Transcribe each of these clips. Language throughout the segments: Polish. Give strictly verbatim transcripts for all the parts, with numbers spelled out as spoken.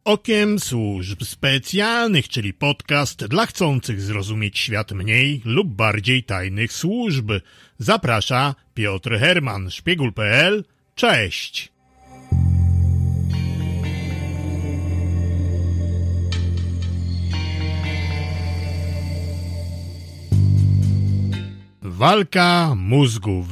Okiem Służb Specjalnych, czyli podcast dla chcących zrozumieć świat mniej lub bardziej tajnych służb. Zaprasza Piotr Herman, szpiegul kropka pe el. Cześć! Walka mózgów.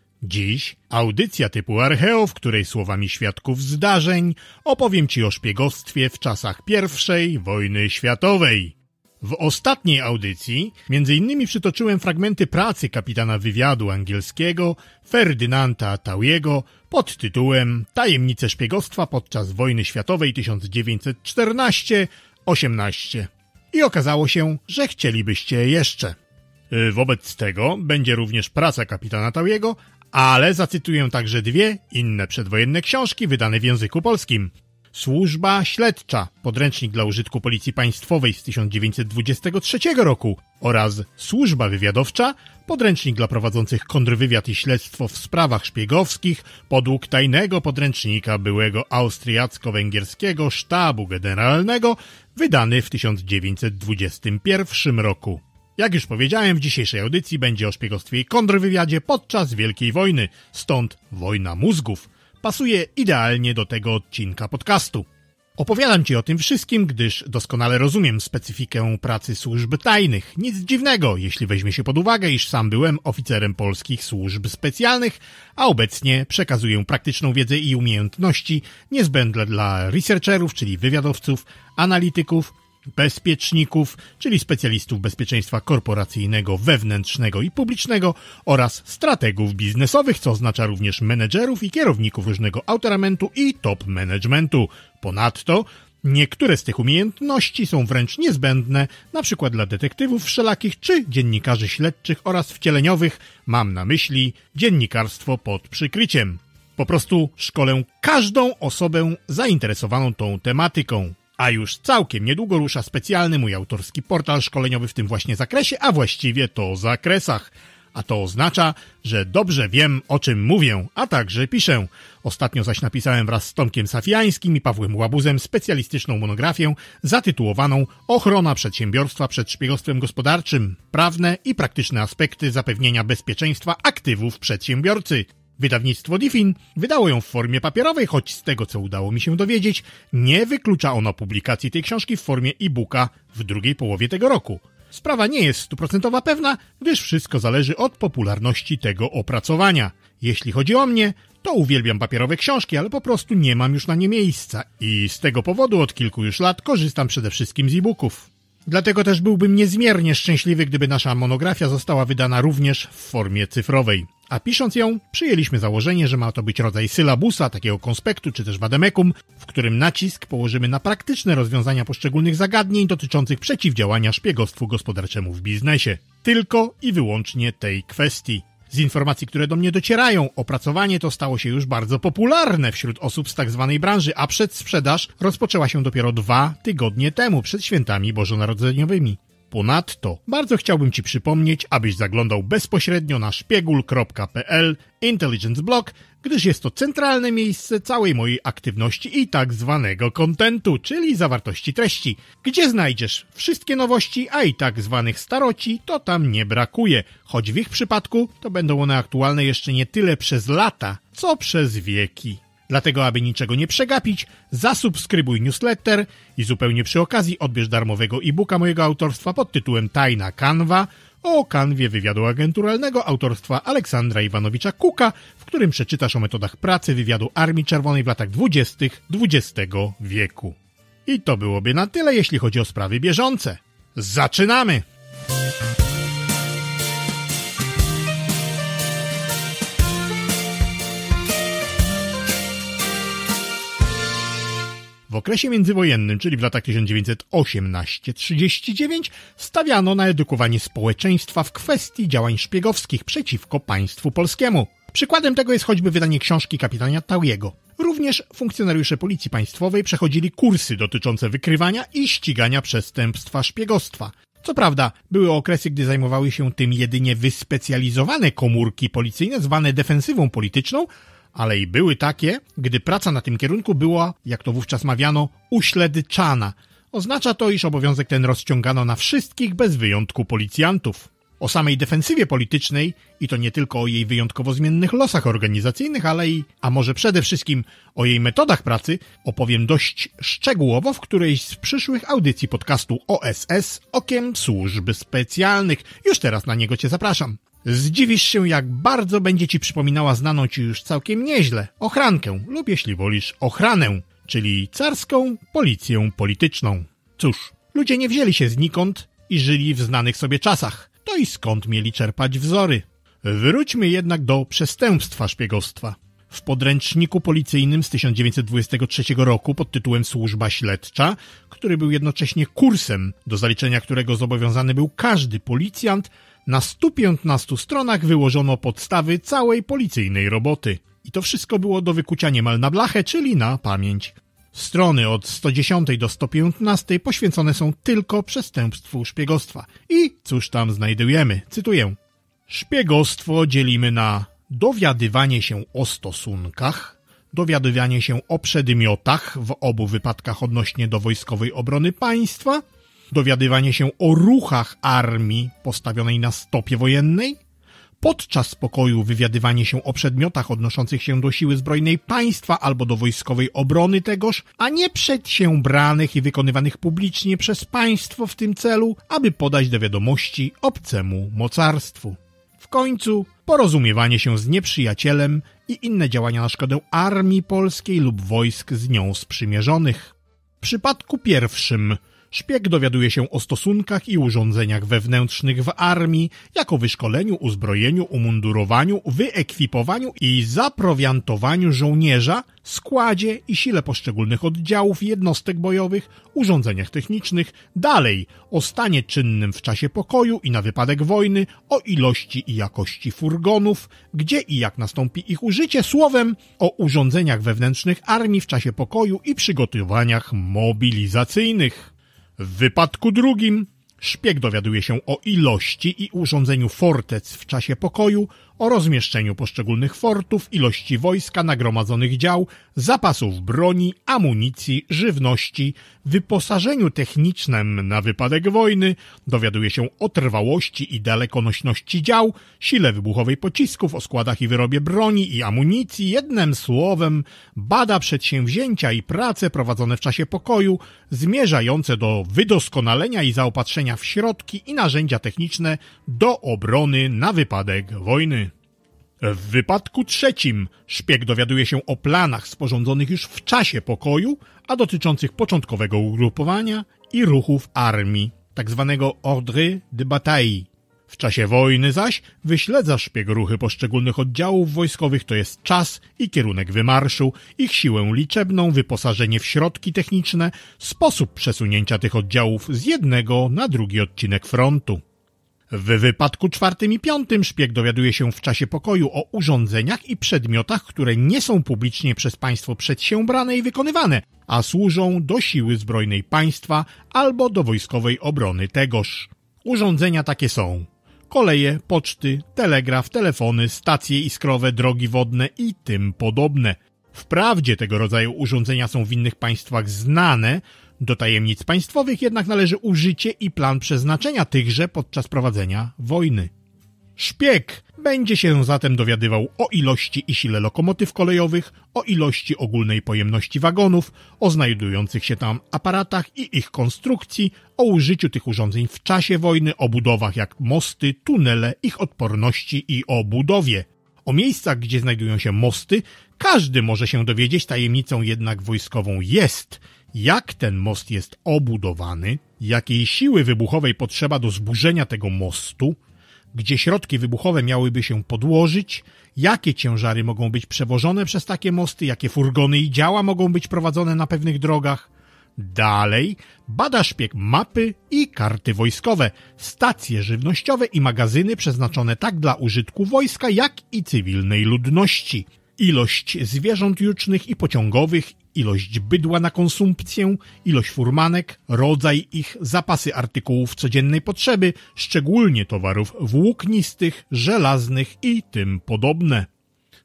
Dziś audycja typu Archeo, w której słowami świadków zdarzeń opowiem Ci o szpiegostwie w czasach pierwszej wojny światowej. W ostatniej audycji między innymi przytoczyłem fragmenty pracy kapitana wywiadu angielskiego Ferdynanda Tawiego pod tytułem Tajemnice szpiegostwa podczas wojny światowej tysiąc dziewięćset czternaście osiemnaście. I okazało się, że chcielibyście jeszcze. Wobec tego będzie również praca kapitana Tawiego, ale zacytuję także dwie inne przedwojenne książki wydane w języku polskim. Służba śledcza, podręcznik dla użytku Policji Państwowej z tysiąc dziewięćset dwudziestego trzeciego roku oraz Służba wywiadowcza, podręcznik dla prowadzących kontrwywiad i śledztwo w sprawach szpiegowskich podług tajnego podręcznika byłego austriacko-węgierskiego sztabu generalnego, wydany w tysiąc dziewięćset dwudziestym pierwszym roku. Jak już powiedziałem, w dzisiejszej audycji będzie o szpiegostwie i kontrwywiadzie podczas Wielkiej Wojny, stąd wojna mózgów. Pasuje idealnie do tego odcinka podcastu. Opowiadam Ci o tym wszystkim, gdyż doskonale rozumiem specyfikę pracy służb tajnych. Nic dziwnego, jeśli weźmie się pod uwagę, iż sam byłem oficerem polskich służb specjalnych, a obecnie przekazuję praktyczną wiedzę i umiejętności niezbędne dla researcherów, czyli wywiadowców, analityków, bezpieczników, czyli specjalistów bezpieczeństwa korporacyjnego, wewnętrznego i publicznego oraz strategów biznesowych, co oznacza również menedżerów i kierowników różnego autoramentu i top managementu. Ponadto niektóre z tych umiejętności są wręcz niezbędne, na przykład dla detektywów wszelakich czy dziennikarzy śledczych oraz wcieleniowych, mam na myśli dziennikarstwo pod przykryciem. Po prostu szkolę każdą osobę zainteresowaną tą tematyką. A już całkiem niedługo rusza specjalny mój autorski portal szkoleniowy w tym właśnie zakresie, a właściwie to zakresach. A to oznacza, że dobrze wiem, o czym mówię, a także piszę. Ostatnio zaś napisałem wraz z Tomkiem Safiańskim i Pawłem Łabuzem specjalistyczną monografię zatytułowaną Ochrona przedsiębiorstwa przed szpiegostwem gospodarczym. Prawne i praktyczne aspekty zapewnienia bezpieczeństwa aktywów przedsiębiorcy. Wydawnictwo Diffin wydało ją w formie papierowej, choć z tego, co udało mi się dowiedzieć, nie wyklucza ono publikacji tej książki w formie e-booka w drugiej połowie tego roku. Sprawa nie jest stuprocentowa pewna, gdyż wszystko zależy od popularności tego opracowania. Jeśli chodzi o mnie, to uwielbiam papierowe książki, ale po prostu nie mam już na nie miejsca i z tego powodu od kilku już lat korzystam przede wszystkim z e-booków. Dlatego też byłbym niezmiernie szczęśliwy, gdyby nasza monografia została wydana również w formie cyfrowej. A pisząc ją, przyjęliśmy założenie, że ma to być rodzaj sylabusa, takiego konspektu czy też wademekum, w którym nacisk położymy na praktyczne rozwiązania poszczególnych zagadnień dotyczących przeciwdziałania szpiegostwu gospodarczemu w biznesie. Tylko i wyłącznie tej kwestii. Z informacji, które do mnie docierają, opracowanie to stało się już bardzo popularne wśród osób z tak zwanej branży, a przedsprzedaż rozpoczęła się dopiero dwa tygodnie temu, przed świętami bożonarodzeniowymi. Ponadto bardzo chciałbym Ci przypomnieć, abyś zaglądał bezpośrednio na szpiegul kropka pe el Intelligence Blog, gdyż jest to centralne miejsce całej mojej aktywności i tak zwanego kontentu, czyli zawartości treści. Gdzie znajdziesz wszystkie nowości, a i tak zwanych staroci, to tam nie brakuje, choć w ich przypadku to będą one aktualne jeszcze nie tyle przez lata, co przez wieki. Dlatego, aby niczego nie przegapić, zasubskrybuj newsletter i zupełnie przy okazji odbierz darmowego e-booka mojego autorstwa pod tytułem Tajna Kanwa o kanwie wywiadu agenturalnego autorstwa Aleksandra Iwanowicza Kuka, w którym przeczytasz o metodach pracy wywiadu Armii Czerwonej w latach dwudziestych dwudziestego wieku. I to byłoby na tyle, jeśli chodzi o sprawy bieżące. Zaczynamy! W okresie międzywojennym, czyli w latach tysiąc dziewięćset osiemnaście do trzydziestego dziewiątego, stawiano na edukowanie społeczeństwa w kwestii działań szpiegowskich przeciwko państwu polskiemu. Przykładem tego jest choćby wydanie książki kapitana Tawiego. Również funkcjonariusze Policji Państwowej przechodzili kursy dotyczące wykrywania i ścigania przestępstwa szpiegostwa. Co prawda, były okresy, gdy zajmowały się tym jedynie wyspecjalizowane komórki policyjne zwane defensywą polityczną, ale i były takie, gdy praca na tym kierunku była, jak to wówczas mawiano, uśledczana. Oznacza to, iż obowiązek ten rozciągano na wszystkich bez wyjątku policjantów. O samej defensywie politycznej, i to nie tylko o jej wyjątkowo zmiennych losach organizacyjnych, ale i, a może przede wszystkim o jej metodach pracy, opowiem dość szczegółowo w którejś z przyszłych audycji podcastu O S S Okiem Służb Specjalnych. Już teraz na niego Cię zapraszam. Zdziwisz się, jak bardzo będzie Ci przypominała znaną Ci już całkiem nieźle ochrankę, lub jeśli wolisz ochranę, czyli carską policję polityczną. Cóż, ludzie nie wzięli się znikąd i żyli w znanych sobie czasach. To i skąd mieli czerpać wzory? Wróćmy jednak do przestępstwa szpiegostwa. W podręczniku policyjnym z tysiąc dziewięćset dwudziestego trzeciego roku pod tytułem Służba Śledcza, który był jednocześnie kursem, do zaliczenia którego zobowiązany był każdy policjant, na stu piętnastu stronach wyłożono podstawy całej policyjnej roboty. I to wszystko było do wykucia niemal na blachę, czyli na pamięć. Strony od sto dziesiątej do sto piętnastej poświęcone są tylko przestępstwu szpiegostwa. I cóż tam znajdujemy? Cytuję. Szpiegostwo dzielimy na dowiadywanie się o stosunkach, dowiadywanie się o przedmiotach w obu wypadkach odnośnie do wojskowej obrony państwa, dowiadywanie się o ruchach armii postawionej na stopie wojennej, podczas spokoju wywiadywanie się o przedmiotach odnoszących się do siły zbrojnej państwa albo do wojskowej obrony tegoż, a nie przedsiębranych i wykonywanych publicznie przez państwo w tym celu, aby podać do wiadomości obcemu mocarstwu. W końcu porozumiewanie się z nieprzyjacielem i inne działania na szkodę armii polskiej lub wojsk z nią sprzymierzonych. W przypadku pierwszym szpieg dowiaduje się o stosunkach i urządzeniach wewnętrznych w armii, jako wyszkoleniu, uzbrojeniu, umundurowaniu, wyekwipowaniu i zaprowiantowaniu żołnierza, składzie i sile poszczególnych oddziałów, jednostek bojowych, urządzeniach technicznych, dalej o stanie czynnym w czasie pokoju i na wypadek wojny, o ilości i jakości furgonów, gdzie i jak nastąpi ich użycie, słowem o urządzeniach wewnętrznych armii w czasie pokoju i przygotowaniach mobilizacyjnych. W wypadku drugim szpieg dowiaduje się o ilości i urządzeniu fortec w czasie pokoju, o rozmieszczeniu poszczególnych fortów, ilości wojska, nagromadzonych dział, zapasów broni, amunicji, żywności, wyposażeniu technicznym na wypadek wojny, dowiaduje się o trwałości i dalekonośności dział, sile wybuchowej pocisków, o składach i wyrobie broni i amunicji, jednym słowem bada przedsięwzięcia i prace prowadzone w czasie pokoju, zmierzające do wydoskonalenia i zaopatrzenia w środki i narzędzia techniczne do obrony na wypadek wojny. W wypadku trzecim szpieg dowiaduje się o planach sporządzonych już w czasie pokoju, a dotyczących początkowego ugrupowania i ruchów armii, tak zwanego ordre de bataille. W czasie wojny zaś wyśledza szpieg ruchy poszczególnych oddziałów wojskowych, to jest czas i kierunek wymarszu, ich siłę liczebną, wyposażenie w środki techniczne, sposób przesunięcia tych oddziałów z jednego na drugi odcinek frontu. W wypadku czwartym i piątym szpieg dowiaduje się w czasie pokoju o urządzeniach i przedmiotach, które nie są publicznie przez państwo przedsiębrane i wykonywane, a służą do siły zbrojnej państwa albo do wojskowej obrony tegoż. Urządzenia takie są koleje, poczty, telegraf, telefony, stacje iskrowe, drogi wodne i tym podobne. Wprawdzie tego rodzaju urządzenia są w innych państwach znane, do tajemnic państwowych jednak należy użycie i plan przeznaczenia tychże podczas prowadzenia wojny. Szpieg będzie się zatem dowiadywał o ilości i sile lokomotyw kolejowych, o ilości ogólnej pojemności wagonów, o znajdujących się tam aparatach i ich konstrukcji, o użyciu tych urządzeń w czasie wojny, o budowach jak mosty, tunele, ich odporności i o budowie. O miejscach, gdzie znajdują się mosty, każdy może się dowiedzieć, tajemnicą jednak wojskową jest, jak ten most jest obudowany, jakiej siły wybuchowej potrzeba do zburzenia tego mostu, gdzie środki wybuchowe miałyby się podłożyć, jakie ciężary mogą być przewożone przez takie mosty, jakie furgony i działa mogą być prowadzone na pewnych drogach. Dalej bada szpieg mapy i karty wojskowe, stacje żywnościowe i magazyny przeznaczone tak dla użytku wojska, jak i cywilnej ludności. Ilość zwierząt jucznych i pociągowych, ilość bydła na konsumpcję, ilość furmanek, rodzaj ich, zapasy artykułów codziennej potrzeby, szczególnie towarów włóknistych, żelaznych i tym podobne.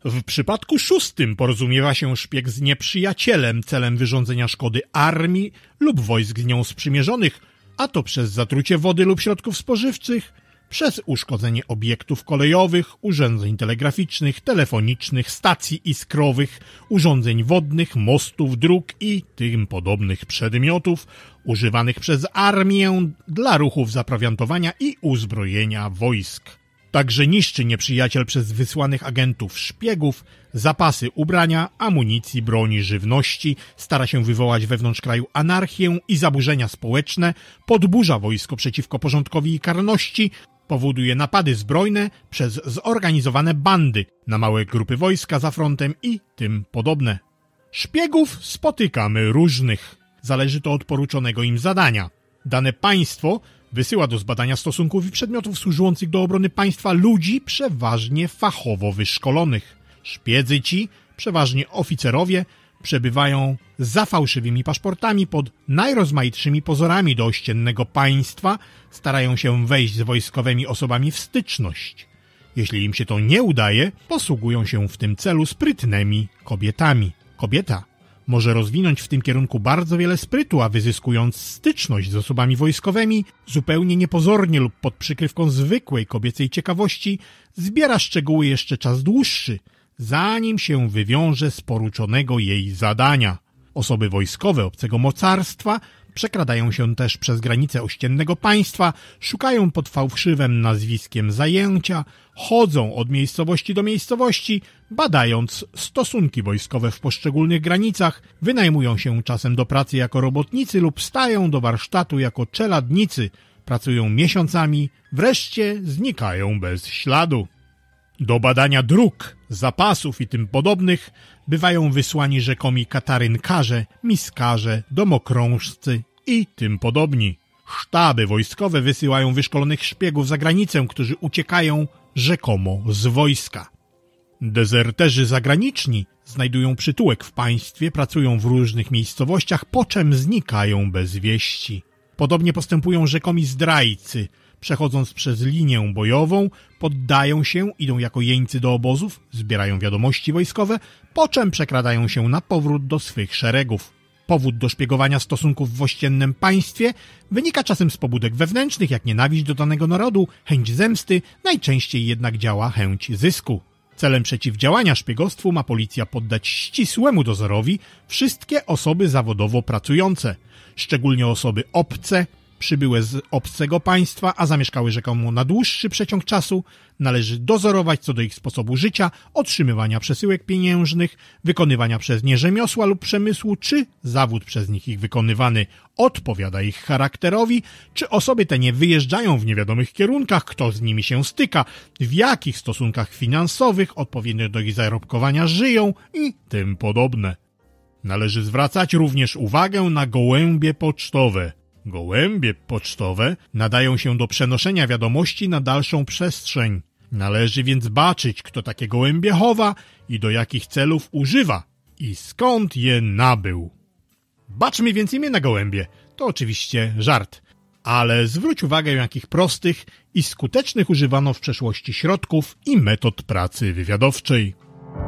W przypadku szóstym porozumiewa się szpieg z nieprzyjacielem celem wyrządzenia szkody armii lub wojsk z nią sprzymierzonych, a to przez zatrucie wody lub środków spożywczych, przez uszkodzenie obiektów kolejowych, urządzeń telegraficznych, telefonicznych, stacji iskrowych, urządzeń wodnych, mostów, dróg i tym podobnych przedmiotów używanych przez armię dla ruchów zaprowiantowania i uzbrojenia wojsk. Także niszczy nieprzyjaciel przez wysłanych agentów szpiegów zapasy ubrania, amunicji, broni, żywności, stara się wywołać wewnątrz kraju anarchię i zaburzenia społeczne, podburza wojsko przeciwko porządkowi i karności, powoduje napady zbrojne przez zorganizowane bandy na małe grupy wojska za frontem i tym podobne. Szpiegów spotykamy różnych. Zależy to od poruczonego im zadania. Dane państwo wysyła do zbadania stosunków i przedmiotów służących do obrony państwa ludzi przeważnie fachowo wyszkolonych. Szpiedzy ci, przeważnie oficerowie, przebywają za fałszywymi paszportami pod najrozmaitszymi pozorami do ościennego państwa, starają się wejść z wojskowymi osobami w styczność. Jeśli im się to nie udaje, posługują się w tym celu sprytnymi kobietami. Kobieta może rozwinąć w tym kierunku bardzo wiele sprytu, a wyzyskując styczność z osobami wojskowymi, zupełnie niepozornie lub pod przykrywką zwykłej kobiecej ciekawości, zbiera szczegóły jeszcze czas dłuższy, zanim się wywiąże z poruczonego jej zadania. Osoby wojskowe obcego mocarstwa przekradają się też przez granice ościennego państwa, szukają pod fałszywym nazwiskiem zajęcia, chodzą od miejscowości do miejscowości, badając stosunki wojskowe w poszczególnych granicach, wynajmują się czasem do pracy jako robotnicy lub stają do warsztatu jako czeladnicy, pracują miesiącami, wreszcie znikają bez śladu. Do badania dróg, zapasów i tym podobnych bywają wysłani rzekomi katarynkarze, miskarze, domokrążcy i tym podobni. Sztaby wojskowe wysyłają wyszkolonych szpiegów za granicę, którzy uciekają rzekomo z wojska. Dezerterzy zagraniczni znajdują przytułek w państwie, pracują w różnych miejscowościach, po czym znikają bez wieści. Podobnie postępują rzekomi zdrajcy. Przechodząc przez linię bojową, poddają się, idą jako jeńcy do obozów, zbierają wiadomości wojskowe, po czym przekradają się na powrót do swych szeregów. Powód do szpiegowania stosunków w ościennym państwie wynika czasem z pobudek wewnętrznych, jak nienawiść do danego narodu, chęć zemsty, najczęściej jednak działa chęć zysku. Celem przeciwdziałania szpiegostwu ma policja poddać ścisłemu dozorowi wszystkie osoby zawodowo pracujące, szczególnie osoby obce, przybyłe z obcego państwa, a zamieszkały rzekomo na dłuższy przeciąg czasu, należy dozorować co do ich sposobu życia, otrzymywania przesyłek pieniężnych, wykonywania przez nie rzemiosła lub przemysłu, czy zawód przez nich ich wykonywany odpowiada ich charakterowi, czy osoby te nie wyjeżdżają w niewiadomych kierunkach, kto z nimi się styka, w jakich stosunkach finansowych odpowiednio do ich zarobkowania żyją i tym podobne. Należy zwracać również uwagę na gołębie pocztowe. Gołębie pocztowe nadają się do przenoszenia wiadomości na dalszą przestrzeń. Należy więc baczyć, kto takie gołębie chowa i do jakich celów używa i skąd je nabył. Baczmy więc imię na gołębie. To oczywiście żart. Ale zwróć uwagę, jakich prostych i skutecznych używano w przeszłości środków i metod pracy wywiadowczej.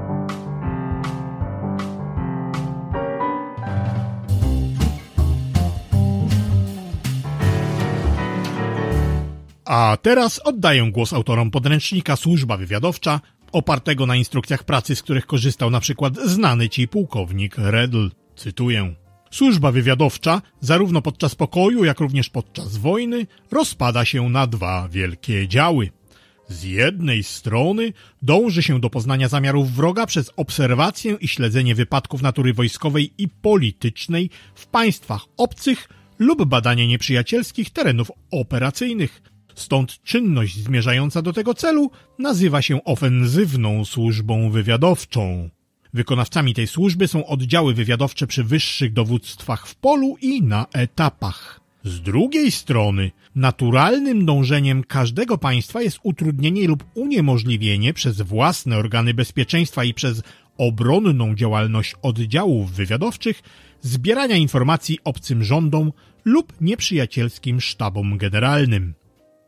A teraz oddaję głos autorom podręcznika Służba wywiadowcza, opartego na instrukcjach pracy, z których korzystał na przykład znany ci pułkownik Redl. Cytuję. Służba wywiadowcza, zarówno podczas pokoju, jak również podczas wojny, rozpada się na dwa wielkie działy. Z jednej strony dąży się do poznania zamiarów wroga przez obserwację i śledzenie wypadków natury wojskowej i politycznej w państwach obcych lub badanie nieprzyjacielskich terenów operacyjnych. Stąd czynność zmierzająca do tego celu nazywa się ofensywną służbą wywiadowczą. Wykonawcami tej służby są oddziały wywiadowcze przy wyższych dowództwach w polu i na etapach. Z drugiej strony, naturalnym dążeniem każdego państwa jest utrudnienie lub uniemożliwienie przez własne organy bezpieczeństwa i przez obronną działalność oddziałów wywiadowczych zbierania informacji obcym rządom lub nieprzyjacielskim sztabom generalnym.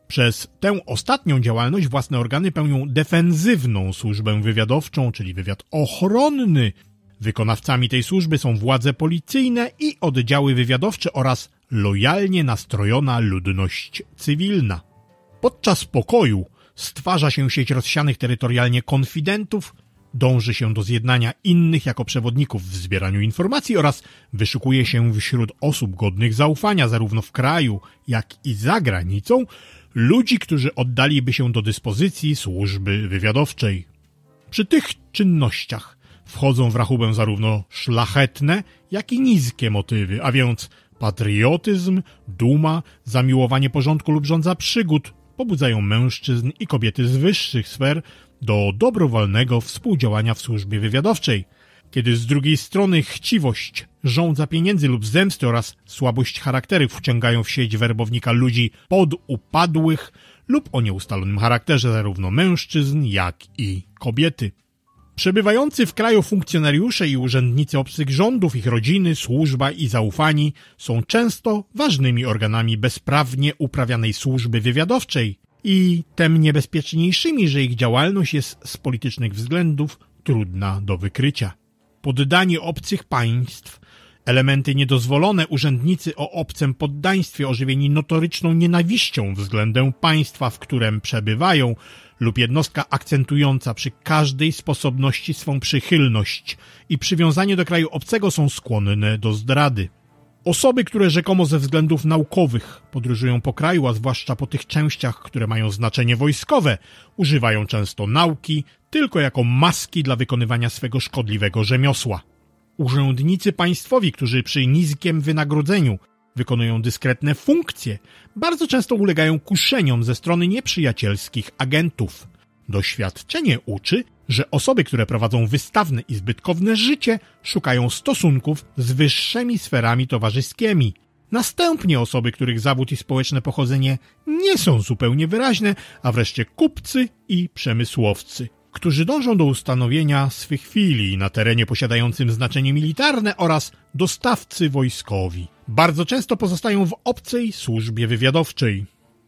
Przez tę ostatnią działalność własne organy pełnią defensywną służbę wywiadowczą, czyli wywiad ochronny. Wykonawcami tej służby są władze policyjne i oddziały wywiadowcze oraz lojalnie nastrojona ludność cywilna. Podczas pokoju stwarza się sieć rozsianych terytorialnie konfidentów, dąży się do zjednania innych jako przewodników w zbieraniu informacji oraz wyszukuje się wśród osób godnych zaufania zarówno w kraju, jak i za granicą ludzi, którzy oddaliby się do dyspozycji służby wywiadowczej. Przy tych czynnościach wchodzą w rachubę zarówno szlachetne, jak i niskie motywy, a więc patriotyzm, duma, zamiłowanie porządku lub żądza przygód pobudzają mężczyzn i kobiety z wyższych sfer do dobrowolnego współdziałania w służbie wywiadowczej, kiedy z drugiej strony chciwość, żądza pieniędzy lub zemsty oraz słabość charakteru wciągają w sieć werbownika ludzi podupadłych lub o nieustalonym charakterze zarówno mężczyzn, jak i kobiety. Przebywający w kraju funkcjonariusze i urzędnicy obcych rządów, ich rodziny, służba i zaufani są często ważnymi organami bezprawnie uprawianej służby wywiadowczej i tem niebezpieczniejszymi, że ich działalność jest z politycznych względów trudna do wykrycia. Poddani obcych państw, elementy niedozwolone, urzędnicy o obcym poddaństwie ożywieni notoryczną nienawiścią względem państwa, w którym przebywają, lub jednostka akcentująca przy każdej sposobności swą przychylność i przywiązanie do kraju obcego są skłonne do zdrady. Osoby, które rzekomo ze względów naukowych podróżują po kraju, a zwłaszcza po tych częściach, które mają znaczenie wojskowe, używają często nauki tylko jako maski dla wykonywania swego szkodliwego rzemiosła. Urzędnicy państwowi, którzy przy niskim wynagrodzeniu wykonują dyskretne funkcje, bardzo często ulegają kuszeniom ze strony nieprzyjacielskich agentów. Doświadczenie uczy, że osoby, które prowadzą wystawne i zbytkowne życie, szukają stosunków z wyższymi sferami towarzyskimi. Następnie osoby, których zawód i społeczne pochodzenie nie są zupełnie wyraźne, a wreszcie kupcy i przemysłowcy, którzy dążą do ustanowienia swych filii na terenie posiadającym znaczenie militarne oraz dostawcy wojskowi. Bardzo często pozostają w obcej służbie wywiadowczej.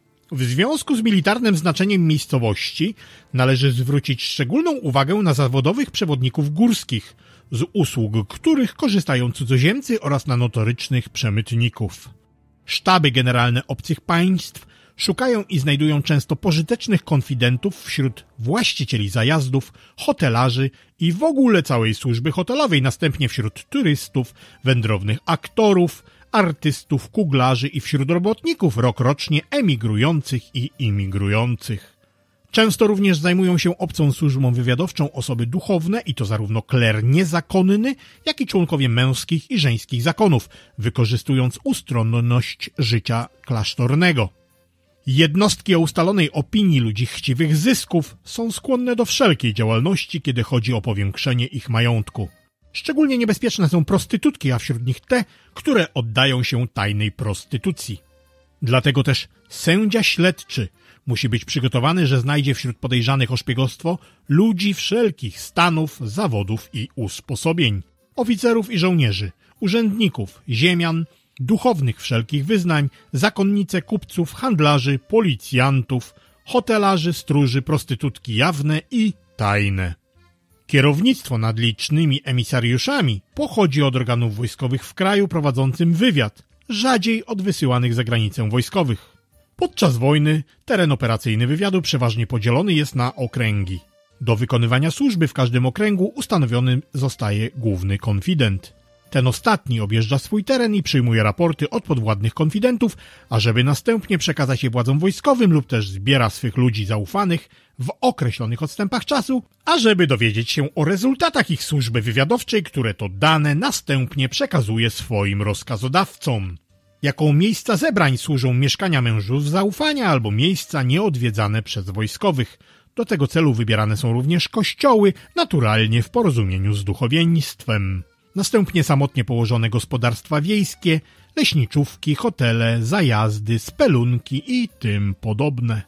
W związku z militarnym znaczeniem miejscowości należy zwrócić szczególną uwagę na zawodowych przewodników górskich, z usług których korzystają cudzoziemcy oraz na notorycznych przemytników. Sztaby generalne obcych państw szukają i znajdują często pożytecznych konfidentów wśród właścicieli zajazdów, hotelarzy i w ogóle całej służby hotelowej, następnie wśród turystów, wędrownych aktorów, artystów, kuglarzy i wśród robotników rokrocznie emigrujących i imigrujących. Często również zajmują się obcą służbą wywiadowczą osoby duchowne i to zarówno kler niezakonny, jak i członkowie męskich i żeńskich zakonów, wykorzystując ustronność życia klasztornego. Jednostki o ustalonej opinii ludzi chciwych zysków są skłonne do wszelkiej działalności, kiedy chodzi o powiększenie ich majątku. Szczególnie niebezpieczne są prostytutki, a wśród nich te, które oddają się tajnej prostytucji. Dlatego też sędzia śledczy musi być przygotowany, że znajdzie wśród podejrzanych o szpiegostwo ludzi wszelkich stanów, zawodów i usposobień. Oficerów i żołnierzy, urzędników, ziemian, duchownych wszelkich wyznań, zakonnice, kupców, handlarzy, policjantów, hotelarzy, stróży, prostytutki jawne i tajne. Kierownictwo nad licznymi emisariuszami pochodzi od organów wojskowych w kraju prowadzącym wywiad, rzadziej od wysyłanych za granicę wojskowych. Podczas wojny teren operacyjny wywiadu przeważnie podzielony jest na okręgi. Do wykonywania służby w każdym okręgu ustanowiony zostaje główny konfident. Ten ostatni objeżdża swój teren i przyjmuje raporty od podwładnych konfidentów, ażeby następnie przekazać je władzom wojskowym lub też zbiera swych ludzi zaufanych w określonych odstępach czasu, ażeby dowiedzieć się o rezultatach ich służby wywiadowczej, które to dane następnie przekazuje swoim rozkazodawcom. Jako miejsca zebrań służą mieszkania mężów zaufania albo miejsca nieodwiedzane przez wojskowych. Do tego celu wybierane są również kościoły, naturalnie w porozumieniu z duchowieństwem. Następnie samotnie położone gospodarstwa wiejskie, leśniczówki, hotele, zajazdy, spelunki i tym podobne.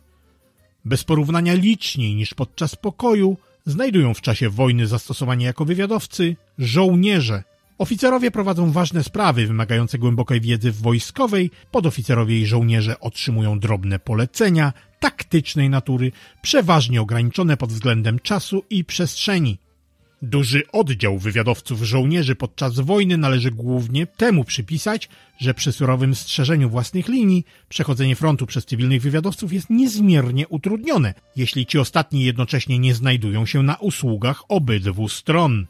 Bez porównania liczniej niż podczas pokoju znajdują w czasie wojny zastosowanie jako wywiadowcy żołnierze. Oficerowie prowadzą ważne sprawy wymagające głębokiej wiedzy wojskowej, podoficerowie i żołnierze otrzymują drobne polecenia, taktycznej natury, przeważnie ograniczone pod względem czasu i przestrzeni. Duży oddział wywiadowców żołnierzy podczas wojny należy głównie temu przypisać, że przy surowym strzeżeniu własnych linii przechodzenie frontu przez cywilnych wywiadowców jest niezmiernie utrudnione, jeśli ci ostatni jednocześnie nie znajdują się na usługach obydwu stron.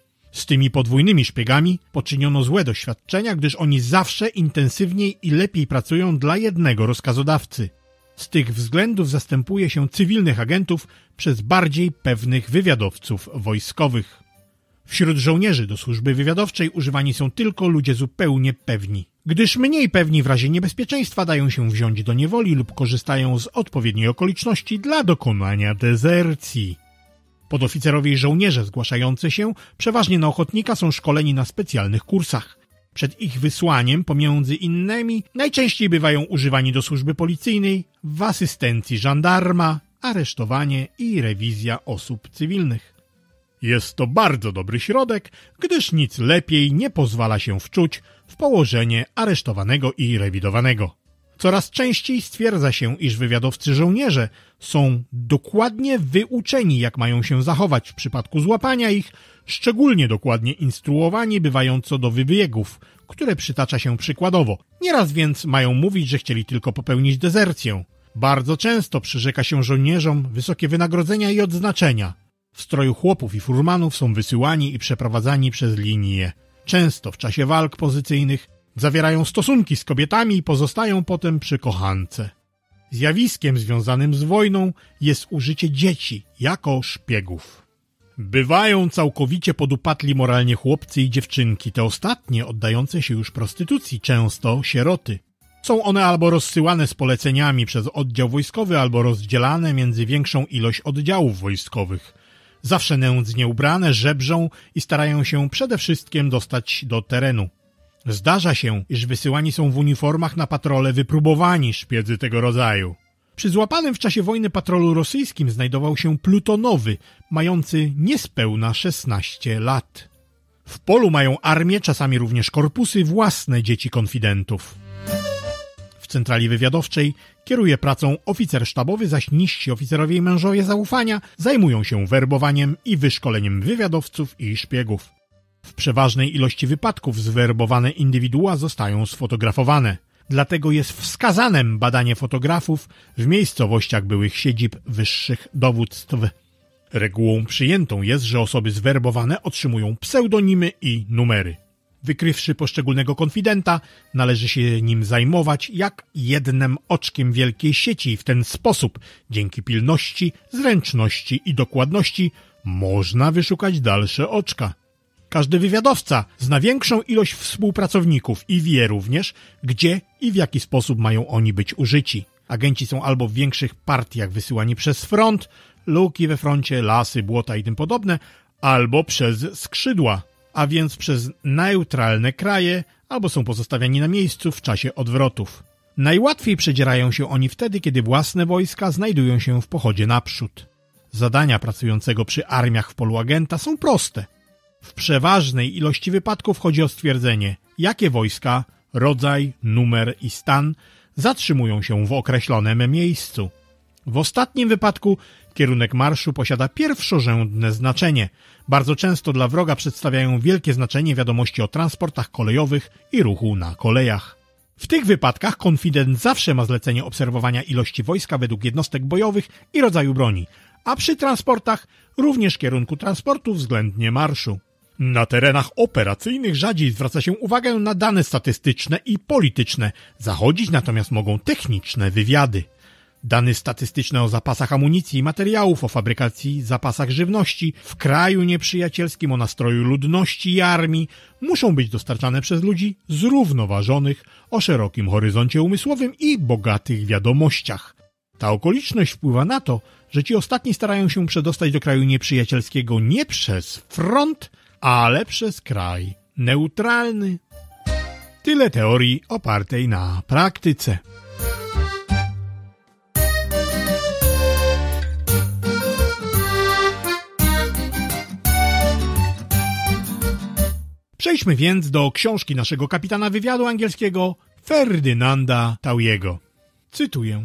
Z tymi podwójnymi szpiegami poczyniono złe doświadczenia, gdyż oni zawsze intensywniej i lepiej pracują dla jednego rozkazodawcy. Z tych względów zastępuje się cywilnych agentów przez bardziej pewnych wywiadowców wojskowych. Wśród żołnierzy do służby wywiadowczej używani są tylko ludzie zupełnie pewni, gdyż mniej pewni w razie niebezpieczeństwa dają się wziąć do niewoli lub korzystają z odpowiedniej okoliczności dla dokonania dezercji. Podoficerowie i żołnierze zgłaszający się przeważnie na ochotnika są szkoleni na specjalnych kursach. Przed ich wysłaniem, pomiędzy innymi, najczęściej bywają używani do służby policyjnej, w asystencji żandarma, aresztowanie i rewizja osób cywilnych. Jest to bardzo dobry środek, gdyż nic lepiej nie pozwala się wczuć w położenie aresztowanego i rewidowanego. Coraz częściej stwierdza się, iż wywiadowcy żołnierze są dokładnie wyuczeni, jak mają się zachować w przypadku złapania ich, szczególnie dokładnie instruowani bywają co do wybiegów, które przytacza się przykładowo. Nieraz więc mają mówić, że chcieli tylko popełnić dezercję. Bardzo często przyrzeka się żołnierzom wysokie wynagrodzenia i odznaczenia. W stroju chłopów i furmanów są wysyłani i przeprowadzani przez linię. Często w czasie walk pozycyjnych zawierają stosunki z kobietami i pozostają potem przy kochance. Zjawiskiem związanym z wojną jest użycie dzieci jako szpiegów. Bywają całkowicie podupadli moralnie chłopcy i dziewczynki, te ostatnie oddające się już prostytucji, często sieroty. Są one albo rozsyłane z poleceniami przez oddział wojskowy, albo rozdzielane między większą ilość oddziałów wojskowych. Zawsze nędznie ubrane, żebrzą i starają się przede wszystkim dostać do terenu. Zdarza się, iż wysyłani są w uniformach na patrole wypróbowani szpiedzy tego rodzaju. Przy złapanym w czasie wojny patrolu rosyjskim znajdował się plutonowy, mający niespełna szesnaście lat. W polu mają armię, czasami również korpusy, własne dzieci konfidentów. W centrali wywiadowczej kieruje pracą oficer sztabowy, zaś niżsi oficerowie i mężowie zaufania zajmują się werbowaniem i wyszkoleniem wywiadowców i szpiegów. W przeważnej ilości wypadków zwerbowane indywidua zostają sfotografowane. Dlatego jest wskazanem badanie fotografów w miejscowościach byłych siedzib wyższych dowództw. Regułą przyjętą jest, że osoby zwerbowane otrzymują pseudonimy i numery. Wykrywszy poszczególnego konfidenta, należy się nim zajmować jak jednym oczkiem wielkiej sieci i w ten sposób, dzięki pilności, zręczności i dokładności, można wyszukać dalsze oczka. Każdy wywiadowca zna większą ilość współpracowników i wie również, gdzie i w jaki sposób mają oni być użyci. Agenci są albo w większych partiach wysyłani przez front, luki we froncie, lasy, błota i tym podobne, albo przez skrzydła, a więc przez neutralne kraje, albo są pozostawiani na miejscu w czasie odwrotów. Najłatwiej przedzierają się oni wtedy, kiedy własne wojska znajdują się w pochodzie naprzód. Zadania pracującego przy armiach w polu agenta są proste. W przeważnej ilości wypadków chodzi o stwierdzenie, jakie wojska, rodzaj, numer i stan zatrzymują się w określonym miejscu. W ostatnim wypadku kierunek marszu posiada pierwszorzędne znaczenie. Bardzo często dla wroga przedstawiają wielkie znaczenie wiadomości o transportach kolejowych i ruchu na kolejach. W tych wypadkach konfident zawsze ma zlecenie obserwowania ilości wojska według jednostek bojowych i rodzaju broni, a przy transportach również kierunku transportu względnie marszu. Na terenach operacyjnych rzadziej zwraca się uwagę na dane statystyczne i polityczne, zachodzić natomiast mogą techniczne wywiady. Dane statystyczne o zapasach amunicji i materiałów, o fabrykacji, zapasach żywności w kraju nieprzyjacielskim, o nastroju ludności i armii muszą być dostarczane przez ludzi zrównoważonych, o szerokim horyzoncie umysłowym i bogatych wiadomościach. Ta okoliczność wpływa na to, że ci ostatni starają się przedostać do kraju nieprzyjacielskiego nie przez front, ale przez kraj neutralny. Tyle teorii opartej na praktyce. Przejdźmy więc do książki naszego kapitana wywiadu angielskiego Ferdynanda Tauyego. Cytuję.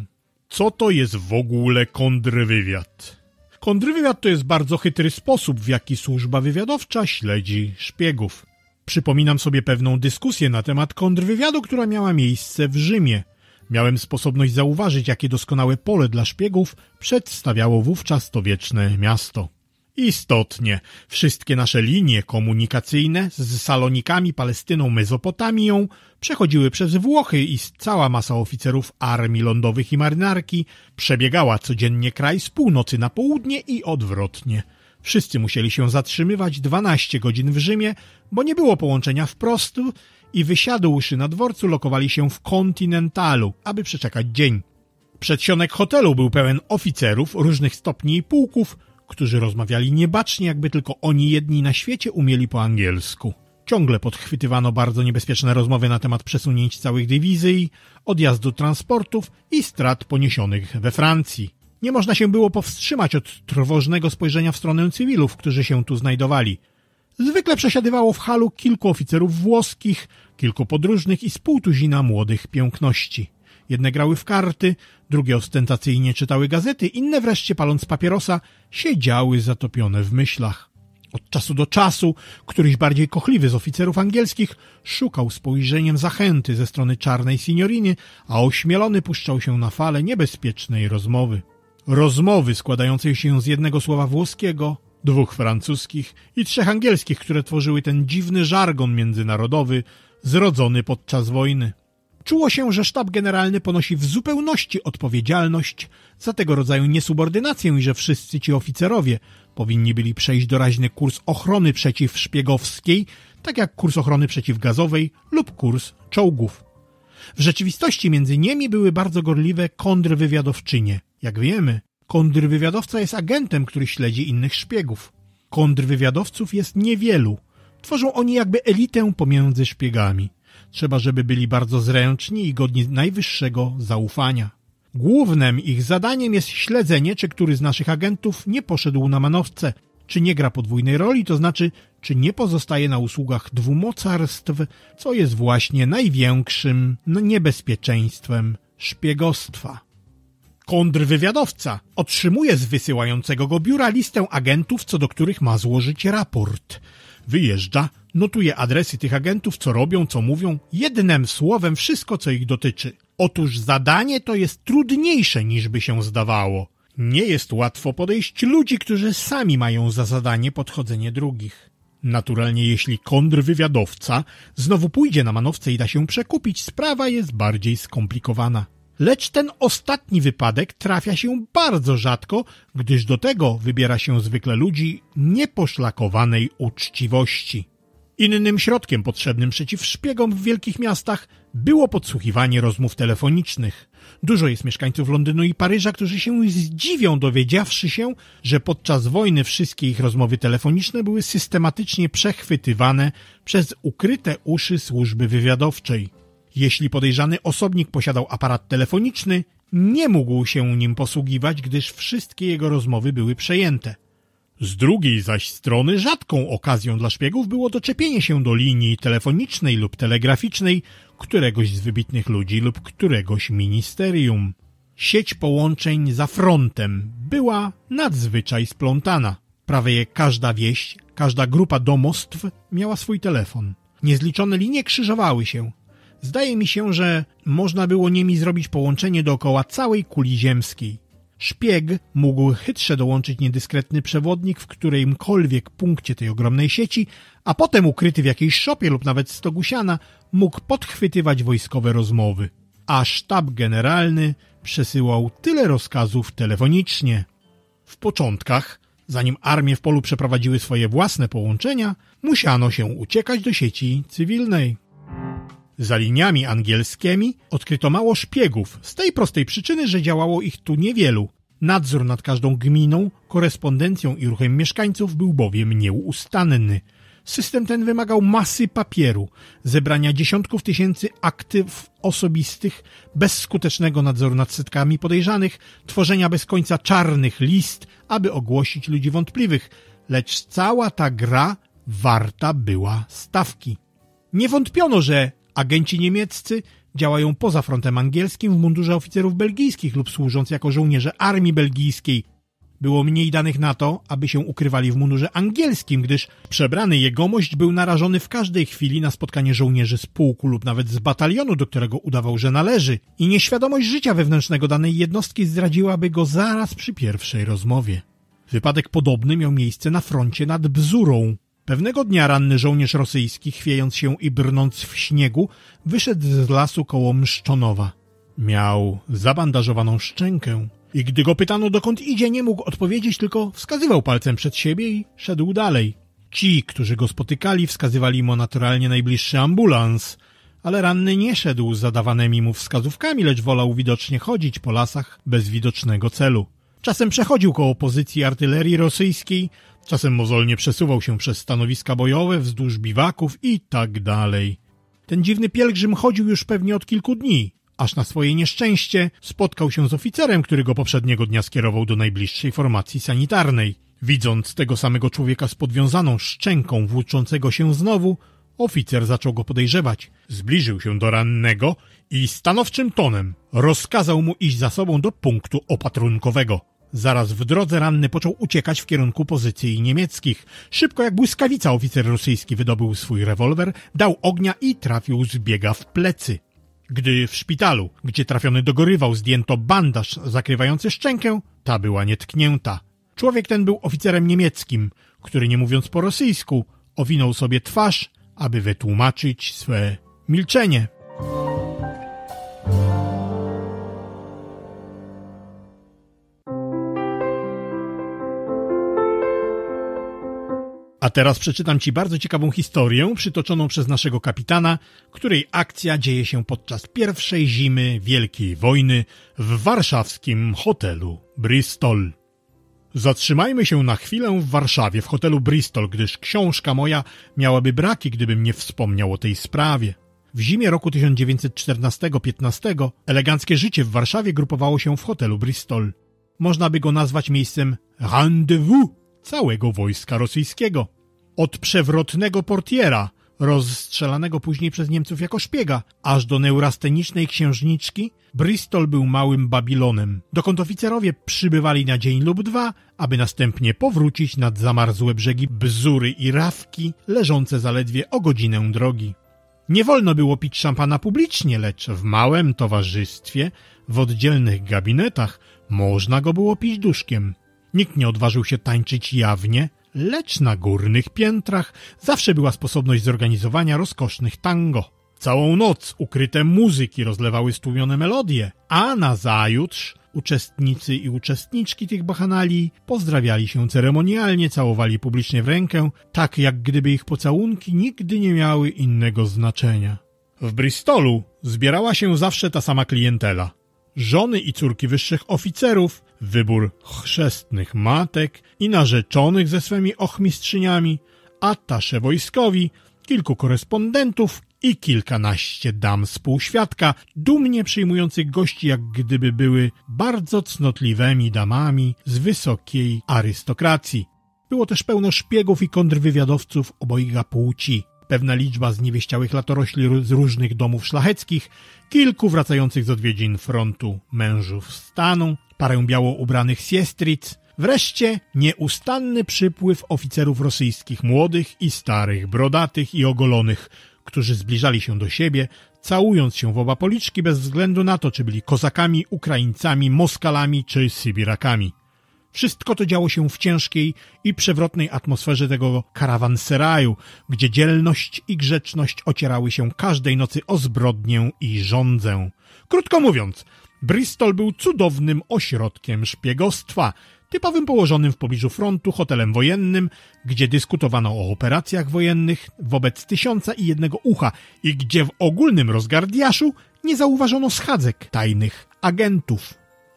Co to jest w ogóle kontrwywiad? Kontrwywiad to jest bardzo chytry sposób, w jaki służba wywiadowcza śledzi szpiegów. Przypominam sobie pewną dyskusję na temat kontrwywiadu, która miała miejsce w Rzymie. Miałem sposobność zauważyć, jakie doskonałe pole dla szpiegów przedstawiało wówczas to wieczne miasto. Istotnie, wszystkie nasze linie komunikacyjne z Salonikami, Palestyną, Mezopotamią przechodziły przez Włochy i cała masa oficerów armii lądowych i marynarki przebiegała codziennie kraj z północy na południe i odwrotnie. Wszyscy musieli się zatrzymywać dwanaście godzin w Rzymie, bo nie było połączenia wprost i wysiadłszy na dworcu lokowali się w Kontynentalu, aby przeczekać dzień. Przedsionek hotelu był pełen oficerów różnych stopni i pułków, którzy rozmawiali niebacznie, jakby tylko oni jedni na świecie umieli po angielsku. Ciągle podchwytywano bardzo niebezpieczne rozmowy na temat przesunięć całych dywizji, odjazdu transportów i strat poniesionych we Francji. Nie można się było powstrzymać od trwożnego spojrzenia w stronę cywilów, którzy się tu znajdowali. Zwykle przesiadywało w halu kilku oficerów włoskich, kilku podróżnych i z pół tuzina młodych piękności. Jedne grały w karty, drugie ostentacyjnie czytały gazety, inne wreszcie, paląc papierosa, siedziały zatopione w myślach. Od czasu do czasu któryś bardziej kochliwy z oficerów angielskich szukał spojrzeniem zachęty ze strony czarnej signoriny, a ośmielony puszczał się na falę niebezpiecznej rozmowy. Rozmowy składającej się z jednego słowa włoskiego, dwóch francuskich i trzech angielskich, które tworzyły ten dziwny żargon międzynarodowy zrodzony podczas wojny. Czuło się, że sztab generalny ponosi w zupełności odpowiedzialność za tego rodzaju niesubordynację i że wszyscy ci oficerowie powinni byli przejść doraźny kurs ochrony przeciwszpiegowskiej, tak jak kurs ochrony przeciwgazowej lub kurs czołgów. W rzeczywistości między nimi były bardzo gorliwe kontrwywiadowczynie. Jak wiemy, kontrwywiadowca jest agentem, który śledzi innych szpiegów. Kontrwywiadowców jest niewielu. Tworzą oni jakby elitę pomiędzy szpiegami. Trzeba, żeby byli bardzo zręczni i godni najwyższego zaufania. Głównym ich zadaniem jest śledzenie, czy który z naszych agentów nie poszedł na manowce, czy nie gra podwójnej roli, to znaczy, czy nie pozostaje na usługach dwumocarstw, co jest właśnie największym niebezpieczeństwem szpiegostwa. Kontrwywiadowca otrzymuje z wysyłającego go biura listę agentów, co do których ma złożyć raport. Wyjeżdża, notuje adresy tych agentów, co robią, co mówią, jednym słowem wszystko, co ich dotyczy. Otóż zadanie to jest trudniejsze, niż by się zdawało. Nie jest łatwo podejść ludzi, którzy sami mają za zadanie podchodzenie drugich. Naturalnie, jeśli kontrwywiadowca znowu pójdzie na manowce i da się przekupić, sprawa jest bardziej skomplikowana. Lecz ten ostatni wypadek trafia się bardzo rzadko, gdyż do tego wybiera się zwykle ludzi nieposzlakowanej uczciwości. Innym środkiem potrzebnym przeciw szpiegom w wielkich miastach było podsłuchiwanie rozmów telefonicznych. Dużo jest mieszkańców Londynu i Paryża, którzy się zdziwią, dowiedziawszy się, że podczas wojny wszystkie ich rozmowy telefoniczne były systematycznie przechwytywane przez ukryte uszy służby wywiadowczej. Jeśli podejrzany osobnik posiadał aparat telefoniczny, nie mógł się nim posługiwać, gdyż wszystkie jego rozmowy były przejęte. Z drugiej zaś strony rzadką okazją dla szpiegów było doczepienie się do linii telefonicznej lub telegraficznej któregoś z wybitnych ludzi lub któregoś ministerium. Sieć połączeń za frontem była nadzwyczaj splątana. Prawie każda wieś, każda grupa domostw miała swój telefon. Niezliczone linie krzyżowały się. Zdaje mi się, że można było nimi zrobić połączenie dookoła całej kuli ziemskiej. Szpieg mógł chytrze dołączyć niedyskretny przewodnik w którymkolwiek punkcie tej ogromnej sieci, a potem ukryty w jakiejś szopie lub nawet stogu siana mógł podchwytywać wojskowe rozmowy. A sztab generalny przesyłał tyle rozkazów telefonicznie. W początkach, zanim armie w polu przeprowadziły swoje własne połączenia, musiano się uciekać do sieci cywilnej. Za liniami angielskimi odkryto mało szpiegów, z tej prostej przyczyny, że działało ich tu niewielu. Nadzór nad każdą gminą, korespondencją i ruchem mieszkańców był bowiem nieustanny. System ten wymagał masy papieru, zebrania dziesiątków tysięcy aktów osobistych, bezskutecznego nadzoru nad setkami podejrzanych, tworzenia bez końca czarnych list, aby ogłosić ludzi wątpliwych, lecz cała ta gra warta była stawki. Nie wątpiono, że agenci niemieccy działają poza frontem angielskim w mundurze oficerów belgijskich lub służąc jako żołnierze armii belgijskiej. Było mniej danych na to, aby się ukrywali w mundurze angielskim, gdyż przebrany jegomość był narażony w każdej chwili na spotkanie żołnierzy z pułku lub nawet z batalionu, do którego udawał, że należy, i nieświadomość życia wewnętrznego danej jednostki zdradziłaby go zaraz przy pierwszej rozmowie. Wypadek podobny miał miejsce na froncie nad Bzurą. Pewnego dnia ranny żołnierz rosyjski, chwiejąc się i brnąc w śniegu, wyszedł z lasu koło Mszczonowa. Miał zabandażowaną szczękę i gdy go pytano, dokąd idzie, nie mógł odpowiedzieć, tylko wskazywał palcem przed siebie i szedł dalej. Ci, którzy go spotykali, wskazywali mu naturalnie najbliższy ambulans, ale ranny nie szedł z zadawanymi mu wskazówkami, lecz wolał widocznie chodzić po lasach bez widocznego celu. Czasem przechodził koło pozycji artylerii rosyjskiej, czasem mozolnie przesuwał się przez stanowiska bojowe, wzdłuż biwaków i tak dalej. Ten dziwny pielgrzym chodził już pewnie od kilku dni, aż na swoje nieszczęście spotkał się z oficerem, który go poprzedniego dnia skierował do najbliższej formacji sanitarnej. Widząc tego samego człowieka z podwiązaną szczęką włóczącego się znowu, oficer zaczął go podejrzewać. Zbliżył się do rannego i stanowczym tonem rozkazał mu iść za sobą do punktu opatrunkowego. Zaraz w drodze ranny począł uciekać w kierunku pozycji niemieckich. Szybko jak błyskawica oficer rosyjski wydobył swój rewolwer, dał ognia i trafił z biega w plecy. Gdy w szpitalu, gdzie trafiony dogorywał, zdjęto bandaż zakrywający szczękę, ta była nietknięta. Człowiek ten był oficerem niemieckim, który nie mówiąc po rosyjsku, owinął sobie twarz, aby wytłumaczyć swe milczenie. A teraz przeczytam Ci bardzo ciekawą historię przytoczoną przez naszego kapitana, której akcja dzieje się podczas pierwszej zimy Wielkiej Wojny w warszawskim hotelu Bristol. Zatrzymajmy się na chwilę w Warszawie, w hotelu Bristol, gdyż książka moja miałaby braki, gdybym nie wspomniał o tej sprawie. W zimie roku tysiąc dziewięćset czternastego piętnastego eleganckie życie w Warszawie grupowało się w hotelu Bristol. Można by go nazwać miejscem rendezvous całego wojska rosyjskiego. Od przewrotnego portiera, rozstrzelanego później przez Niemców jako szpiega, aż do neurastenicznej księżniczki, Bristol był małym Babilonem, dokąd oficerowie przybywali na dzień lub dwa, aby następnie powrócić nad zamarzłe brzegi Bzury i Rawki, leżące zaledwie o godzinę drogi. Nie wolno było pić szampana publicznie, lecz w małym towarzystwie, w oddzielnych gabinetach, można go było pić duszkiem. Nikt nie odważył się tańczyć jawnie, lecz na górnych piętrach zawsze była sposobność zorganizowania rozkosznych tango. Całą noc ukryte muzyki rozlewały stłumione melodie, a nazajutrz uczestnicy i uczestniczki tych bachanalii pozdrawiali się ceremonialnie, całowali publicznie w rękę, tak jak gdyby ich pocałunki nigdy nie miały innego znaczenia. W Bristolu zbierała się zawsze ta sama klientela. Żony i córki wyższych oficerów, wybór chrzestnych matek i narzeczonych ze swymi ochmistrzyniami, atasze wojskowi, kilku korespondentów i kilkanaście dam współświadka, dumnie przyjmujących gości, jak gdyby były bardzo cnotliwymi damami z wysokiej arystokracji. Było też pełno szpiegów i kontrwywiadowców obojga płci. Pewna liczba zniewieściałych latorośli z różnych domów szlacheckich, kilku wracających z odwiedzin frontu mężów stanu, parę biało ubranych siestric, wreszcie nieustanny przypływ oficerów rosyjskich, młodych i starych, brodatych i ogolonych, którzy zbliżali się do siebie, całując się w oba policzki bez względu na to, czy byli kozakami, Ukraińcami, Moskalami czy Sybirakami. Wszystko to działo się w ciężkiej i przewrotnej atmosferze tego karawanseraju, gdzie dzielność i grzeczność ocierały się każdej nocy o zbrodnię i żądzę. Krótko mówiąc, Bristol był cudownym ośrodkiem szpiegostwa, typowym położonym w pobliżu frontu hotelem wojennym, gdzie dyskutowano o operacjach wojennych wobec tysiąca i jednego ucha i gdzie w ogólnym rozgardiaszu nie zauważono schadzek tajnych agentów.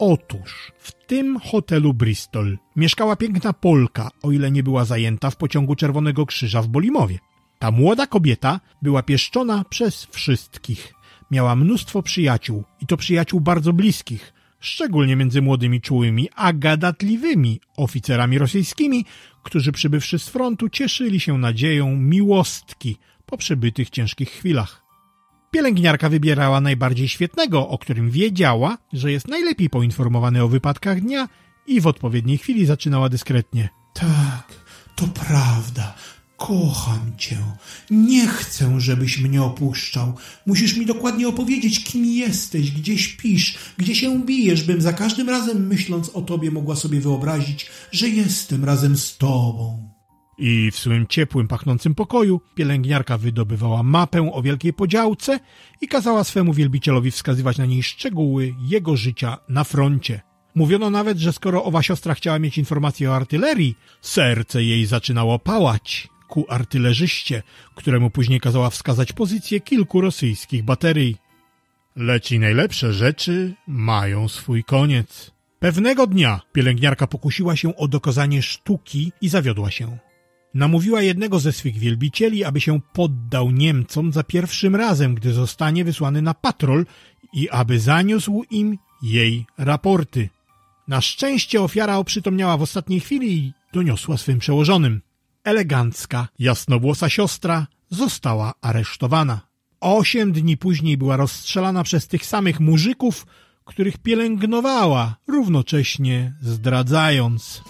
Otóż w tym hotelu Bristol mieszkała piękna Polka, o ile nie była zajęta w pociągu Czerwonego Krzyża w Bolimowie. Ta młoda kobieta była pieszczona przez wszystkich. Miała mnóstwo przyjaciół i to przyjaciół bardzo bliskich, szczególnie między młodymi czułymi, a gadatliwymi oficerami rosyjskimi, którzy przybywszy z frontu cieszyli się nadzieją miłostki po przebytych ciężkich chwilach. Pielęgniarka wybierała najbardziej świetnego, o którym wiedziała, że jest najlepiej poinformowany o wypadkach dnia i w odpowiedniej chwili zaczynała dyskretnie. Tak, to prawda. Kocham cię. Nie chcę, żebyś mnie opuszczał. Musisz mi dokładnie opowiedzieć, kim jesteś, gdzie śpisz, gdzie się bijesz, bym za każdym razem, myśląc o tobie, mogła sobie wyobrazić, że jestem razem z tobą. I w swym ciepłym, pachnącym pokoju pielęgniarka wydobywała mapę o wielkiej podziałce i kazała swemu wielbicielowi wskazywać na niej szczegóły jego życia na froncie. Mówiono nawet, że skoro owa siostra chciała mieć informacje o artylerii, serce jej zaczynało pałać ku artylerzyście, któremu później kazała wskazać pozycję kilku rosyjskich baterii. Lecz i najlepsze rzeczy mają swój koniec. Pewnego dnia pielęgniarka pokusiła się o dokazanie sztuki i zawiodła się. Namówiła jednego ze swych wielbicieli, aby się poddał Niemcom za pierwszym razem, gdy zostanie wysłany na patrol i aby zaniósł im jej raporty. Na szczęście ofiara oprzytomniała w ostatniej chwili i doniosła swym przełożonym. Elegancka, jasnowłosa siostra została aresztowana. Osiem dni później była rozstrzelana przez tych samych murzyków, których pielęgnowała, równocześnie zdradzając.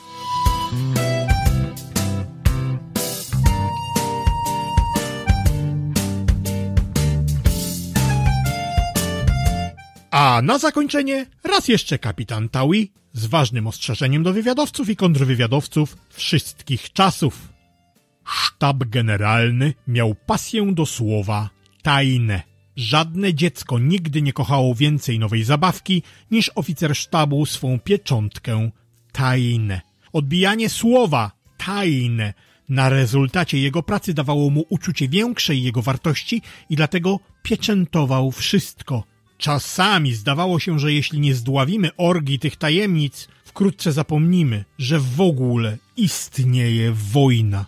A na zakończenie raz jeszcze kapitan Taui z ważnym ostrzeżeniem do wywiadowców i kontrwywiadowców wszystkich czasów. Sztab generalny miał pasję do słowa tajne. Żadne dziecko nigdy nie kochało więcej nowej zabawki niż oficer sztabu swą pieczątkę tajne. Odbijanie słowa tajne na rezultacie jego pracy dawało mu uczucie większej jego wartości i dlatego pieczętował wszystko. Czasami zdawało się, że jeśli nie zdławimy orgii tych tajemnic, wkrótce zapomnimy, że w ogóle istnieje wojna.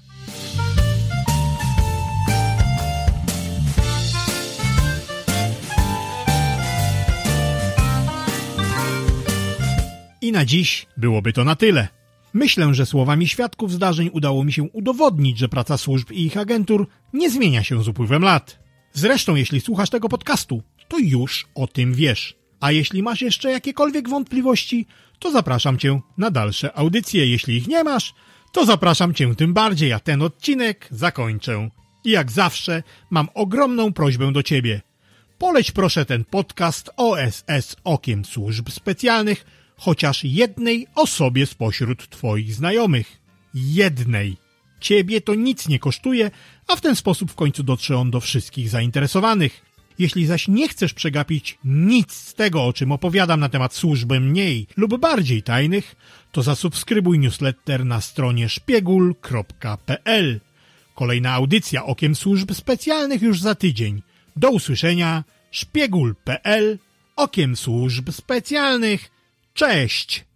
I na dziś byłoby to na tyle. Myślę, że słowami świadków zdarzeń udało mi się udowodnić, że praca służb i ich agentur nie zmienia się z upływem lat. Zresztą, jeśli słuchasz tego podcastu, to już o tym wiesz. A jeśli masz jeszcze jakiekolwiek wątpliwości, to zapraszam cię na dalsze audycje. Jeśli ich nie masz, to zapraszam cię tym bardziej, a ten odcinek zakończę. I jak zawsze mam ogromną prośbę do ciebie. Poleć proszę ten podcast O S S Okiem Służb Specjalnych chociaż jednej osobie spośród twoich znajomych. Jednej. Ciebie to nic nie kosztuje, a w ten sposób w końcu dotrze on do wszystkich zainteresowanych. Jeśli zaś nie chcesz przegapić nic z tego, o czym opowiadam na temat służb mniej lub bardziej tajnych, to zasubskrybuj newsletter na stronie szpiegul kropka p l. Kolejna audycja Okiem Służb Specjalnych już za tydzień. Do usłyszenia. szpiegul kropka p l. Okiem Służb Specjalnych. Cześć!